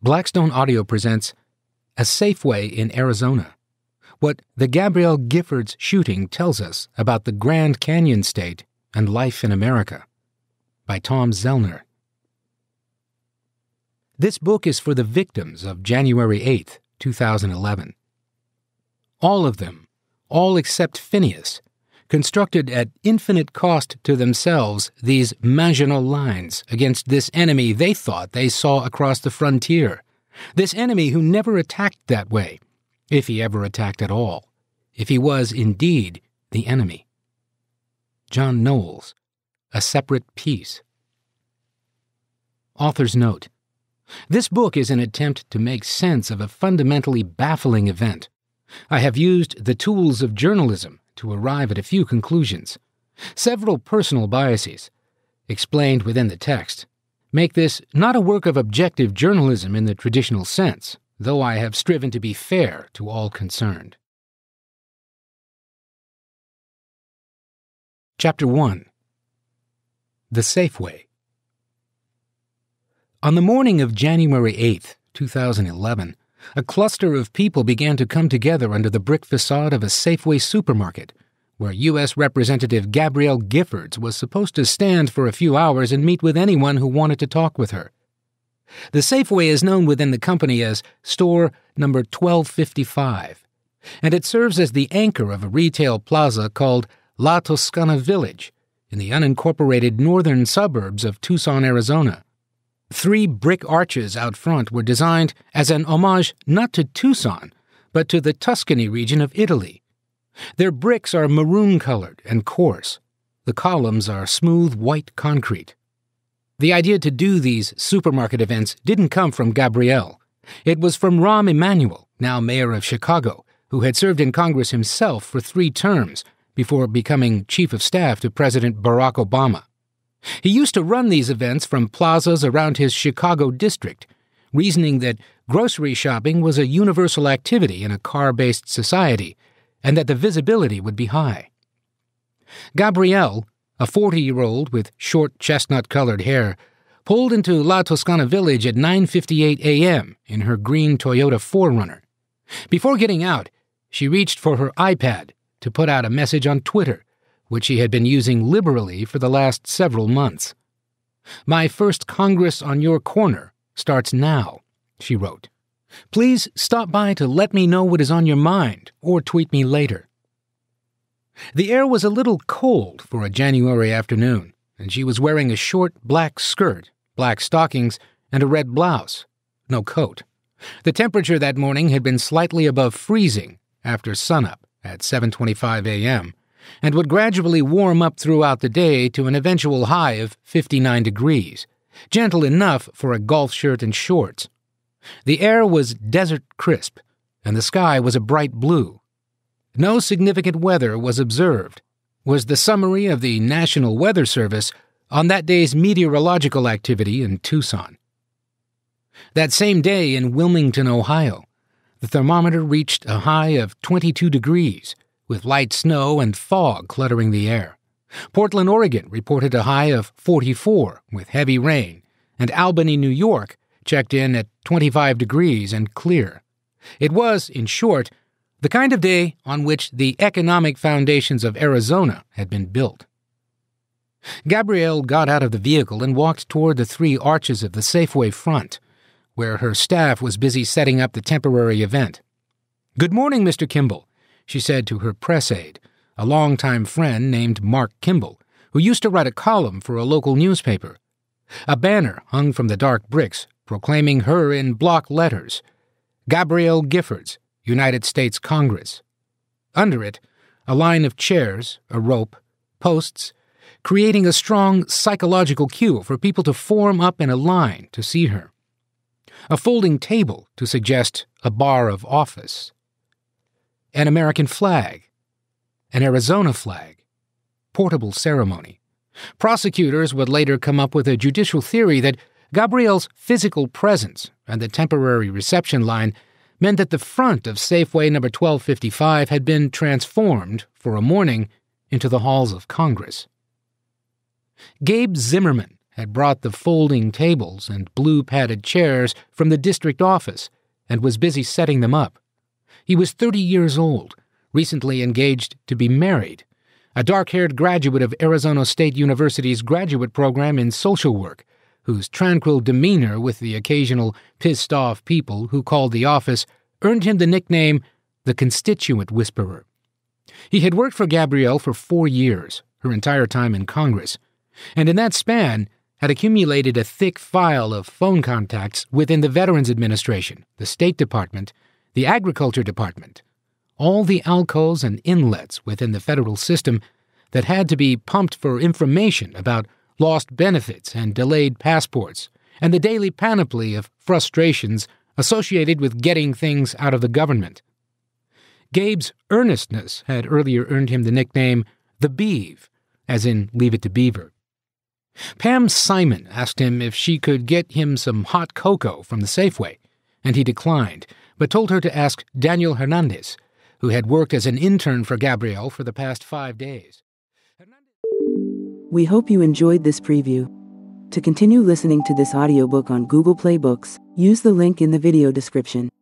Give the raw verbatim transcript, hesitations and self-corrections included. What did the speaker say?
Blackstone Audio presents A Safeway in Arizona. What the Gabrielle Giffords shooting tells us about the Grand Canyon State and life in America, by Tom Zoellner. This book is for the victims of January eighth, two thousand eleven. All of them, all except Phineas, constructed at infinite cost to themselves these Maginot Lines against this enemy they thought they saw across the frontier, this enemy who never attacked that way, if he ever attacked at all, if he was indeed the enemy. John Knowles, A Separate Piece. Author's note. This book is an attempt to make sense of a fundamentally baffling event. I have used the tools of journalism to arrive at a few conclusions. Several personal biases, explained within the text, make this not a work of objective journalism in the traditional sense, though I have striven to be fair to all concerned. Chapter one. The Safeway. On the morning of January eighth, two thousand eleven, a cluster of people began to come together under the brick facade of a Safeway supermarket, where U S Representative Gabrielle Giffords was supposed to stand for a few hours and meet with anyone who wanted to talk with her. The Safeway is known within the company as Store Number twelve fifty-five, and it serves as the anchor of a retail plaza called La Toscana Village in the unincorporated northern suburbs of Tucson, Arizona. Three brick arches out front were designed as an homage not to Tucson, but to the Tuscany region of Italy. Their bricks are maroon-colored and coarse. The columns are smooth white concrete. The idea to do these supermarket events didn't come from Gabrielle. It was from Rahm Emanuel, now mayor of Chicago, who had served in Congress himself for three terms before becoming chief of staff to President Barack Obama. He used to run these events from plazas around his Chicago district, reasoning that grocery shopping was a universal activity in a car-based society, and that the visibility would be high. Gabrielle, a forty-year-old with short chestnut-colored hair, pulled into La Toscana Village at nine fifty-eight a.m. in her green Toyota four runner. Before getting out, she reached for her iPad to put out a message on Twitter, which she had been using liberally for the last several months. "My first Congress on your corner starts now," she wrote. "Please stop by to let me know what is on your mind, or tweet me later." The air was a little cold for a January afternoon, and she was wearing a short black skirt, black stockings, and a red blouse. No coat. The temperature that morning had been slightly above freezing after sunup at seven twenty-five a.m., and would gradually warm up throughout the day to an eventual high of fifty-nine degrees, gentle enough for a golf shirt and shorts. The air was desert crisp, and the sky was a bright blue. No significant weather was observed, was the summary of the National Weather Service on that day's meteorological activity in Tucson. That same day in Wilmington, Ohio, the thermometer reached a high of twenty-two degrees, with light snow and fog cluttering the air. Portland, Oregon reported a high of forty-four with heavy rain, and Albany, New York checked in at twenty-five degrees and clear. It was, in short, the kind of day on which the economic foundations of Arizona had been built. Gabrielle got out of the vehicle and walked toward the three arches of the Safeway front, where her staff was busy setting up the temporary event. "Good morning, Mister Kimball," she said to her press aide, a longtime friend named Mark Kimball, who used to write a column for a local newspaper. A banner hung from the dark bricks, proclaiming her in block letters, "Gabrielle Giffords, United States Congress." Under it, a line of chairs, a rope, posts, creating a strong psychological cue for people to form up in a line to see her. A folding table to suggest a bar of office. An American flag, an Arizona flag, portable ceremony. Prosecutors would later come up with a judicial theory that Gabrielle's physical presence and the temporary reception line meant that the front of Safeway number twelve fifty-five had been transformed, for a morning, into the halls of Congress. Gabe Zimmerman had brought the folding tables and blue padded chairs from the district office and was busy setting them up. He was thirty years old, recently engaged to be married, a dark-haired graduate of Arizona State University's graduate program in social work, whose tranquil demeanor with the occasional pissed-off people who called the office earned him the nickname the Constituent Whisperer. He had worked for Gabrielle for four years, her entire time in Congress, and in that span had accumulated a thick file of phone contacts within the Veterans Administration, the State Department, the Agriculture Department, all the alcoves and inlets within the federal system that had to be pumped for information about lost benefits and delayed passports, and the daily panoply of frustrations associated with getting things out of the government. Gabe's earnestness had earlier earned him the nickname the Beeve, as in Leave It to Beaver. Pam Simon asked him if she could get him some hot cocoa from the Safeway, and he declined, but told her to ask Daniel Hernandez, who had worked as an intern for Gabrielle for the past five days. We hope you enjoyed this preview. To continue listening to this audiobook on Google Play Books, use the link in the video description.